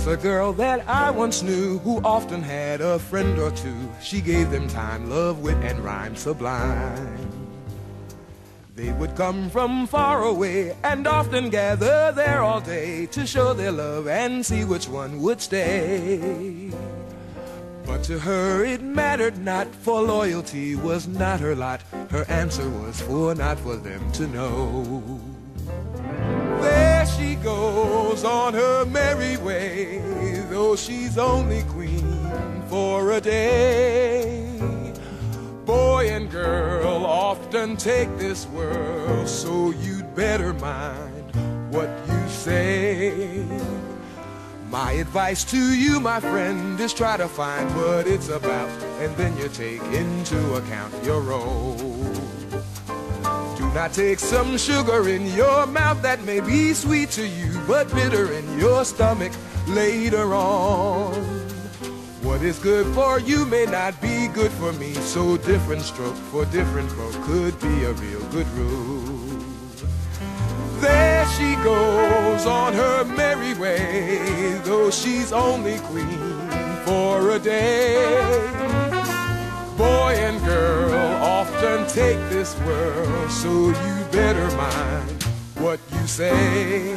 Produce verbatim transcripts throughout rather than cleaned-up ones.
a girl that I once knew who often had a friend or two. She gave them time, love, wit, and rhyme sublime. They would come from far away and often gather there all day to show their love and see which one would stay. But to her it mattered not, for loyalty was not her lot. Her answer was for not for them to know. There she goes on her merry way, though she's only queen for a day. Boy and girl often take this world, so you'd better mind what you say. My advice to you, my friend, is try to find what it's about, and then you take into account your role. Do not take some sugar in your mouth that may be sweet to you, but bitter in your stomach later on. What is good for you may not be good for me, so different stroke for different folk could be a real good rule. There she goes on her merry way, though she's only queen for a day. Boy and girl often take this world, so you better mind what you say.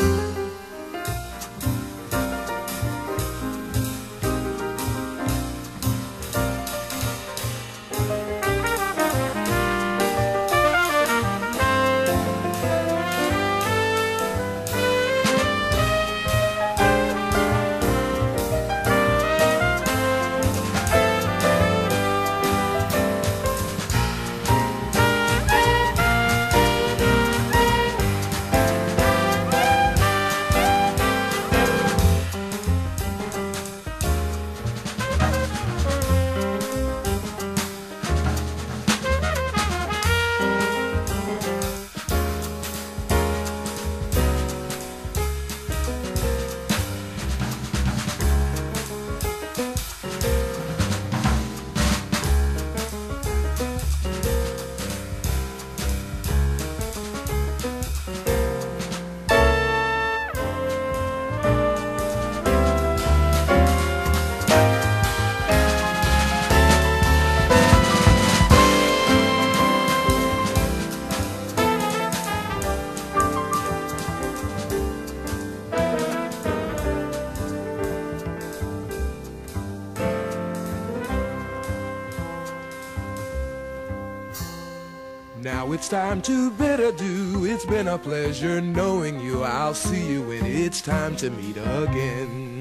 Now it's time to bid adieu. It's been a pleasure knowing you. I'll see you when it's time to meet again.